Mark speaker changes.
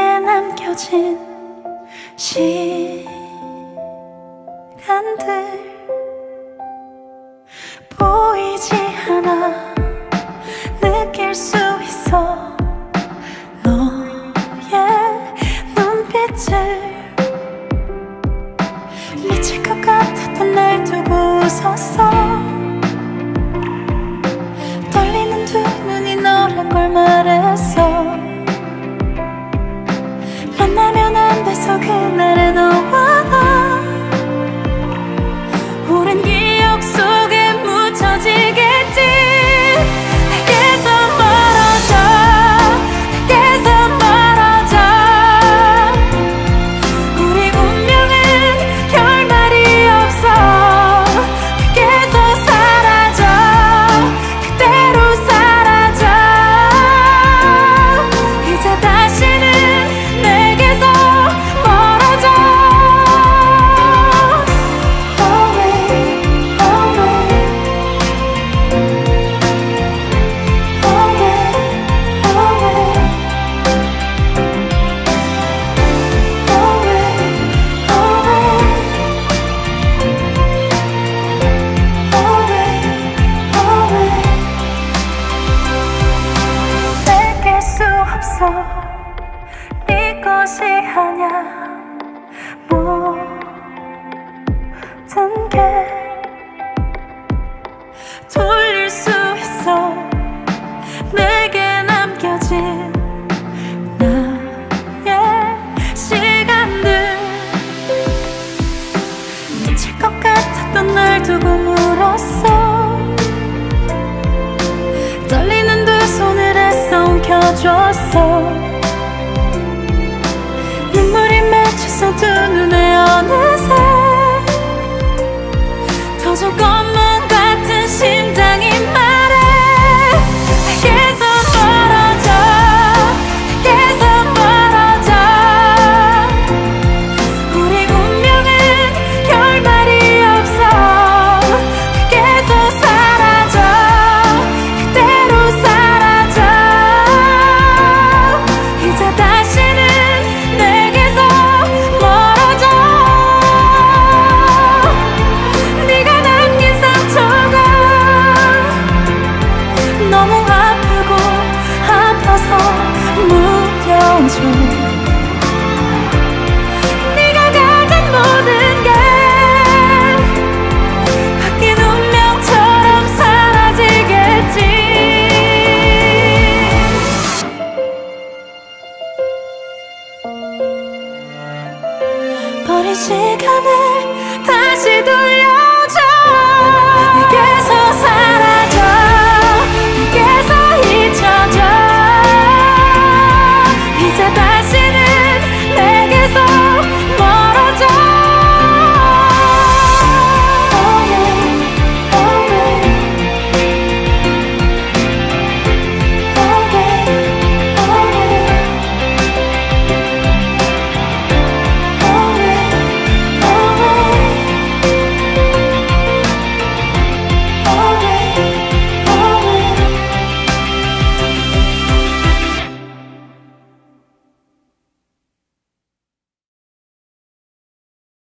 Speaker 1: 내게 남겨진 시간들 보이지 않아 느낄 수 있어 너의 눈빛을 미칠 것 같았던 날 두고 웃었어 떨리는 두 눈이 너란 걸 말했어 만나면 안 돼서 그날의 너와 나 오랜 기억 속에 묻혀지겠지 내게서 멀어져 내게서 멀어져 우리 운명은 결말이 없어 내게서 사라져 그대로 사라져 이제 다시는 내게서 멀어져 내게 수 없어 이것이 아냐 모든 게 돌릴 수 있어 내게 남겨진 나의 시간들 미칠 것 같았던 날 두고 물었어 떨리는 두 손을 애써 움켜줬어 눈물이 맺혔어 두 눈에 어느새 터질 것만 같은 심장이 말해 내게서 멀어져 내게서 멀어져 우리 운명은 결말이 없어 내게서 사라져 그대로 사라져 이제 다시는 내게서 멀어져 네가 남긴 상처가 너무 아프고 아파서 무뎌져 네가 가진 모든 게 바뀐 운명처럼 사라지겠지 버린 시간을 다시 돌려